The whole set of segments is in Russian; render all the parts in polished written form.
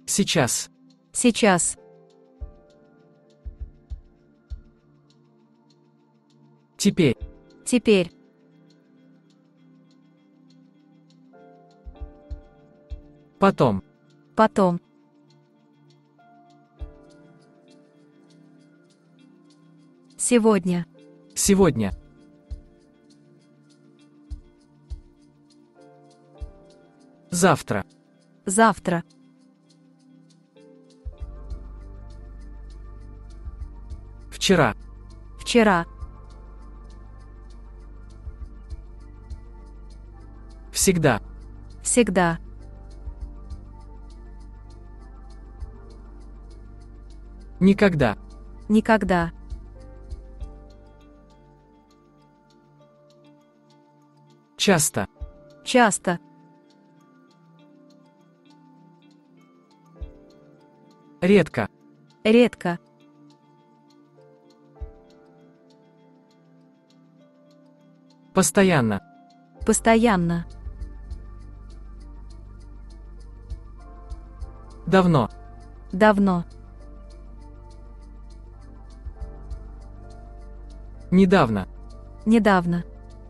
Сейчас. Сейчас. Теперь. Теперь. Потом. Потом. Сегодня. Сегодня. Завтра. Завтра. Вчера. Вчера. Всегда. Всегда. Никогда. Никогда. Часто. Часто. Редко. Редко. Постоянно. Постоянно. Давно. Давно. Недавно. Недавно.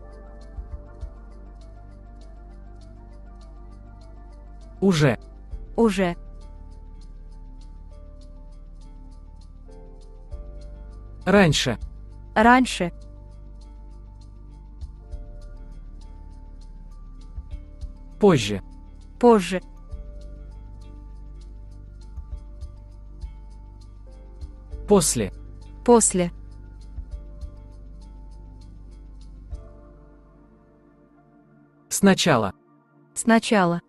Уже. Уже. Раньше. Раньше. Позже. Позже. После. После. Сначала. Сначала.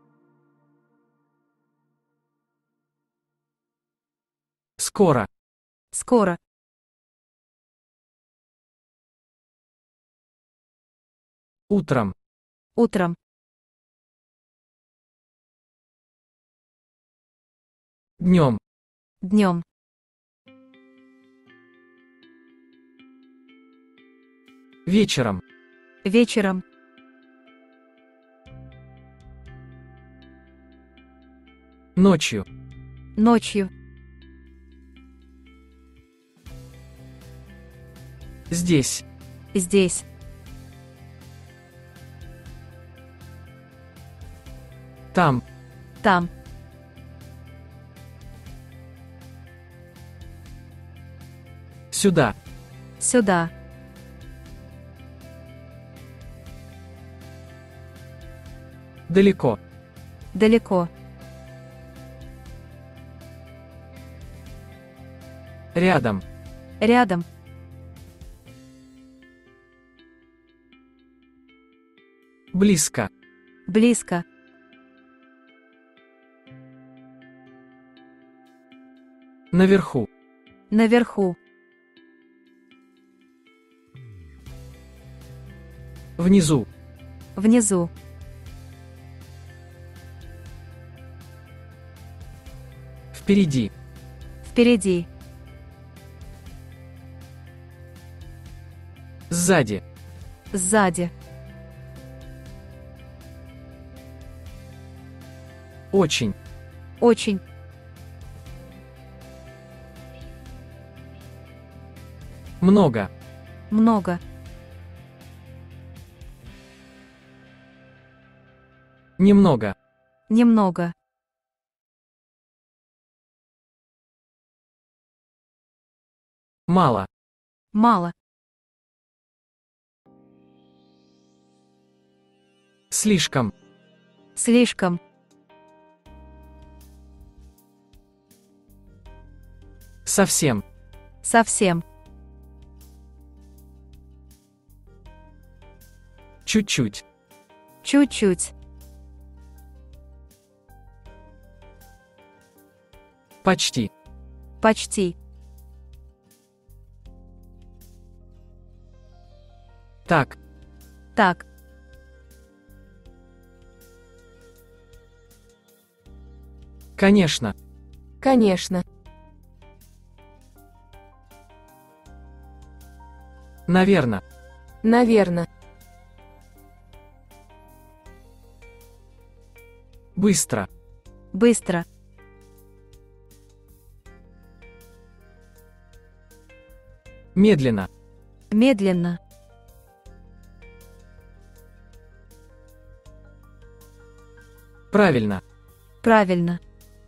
Скоро. Скоро. Утром. Утром. Днем. Днем. Вечером. Вечером. Ночью. Ночью. Здесь. Здесь. Там. Там. Сюда. Сюда. Далеко. Далеко. Рядом. Рядом. Близко. Близко. Наверху. Наверху. Внизу. Внизу. Впереди. Впереди. Сзади. Сзади. Очень. Очень. Много. Много. Немного. Немного. Мало. Мало. Слишком. Слишком. Совсем. Совсем. Чуть-чуть. Чуть-чуть. Почти. Почти. Так. Так. Конечно. Конечно. Наверно. Наверно. Быстро. Быстро. Медленно. Медленно. Правильно. Правильно.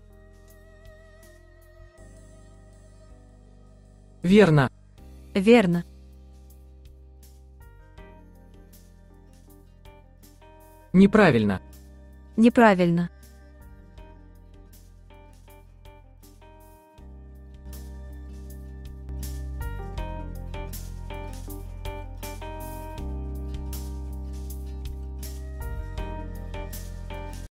Верно. Верно. Неправильно. Неправильно.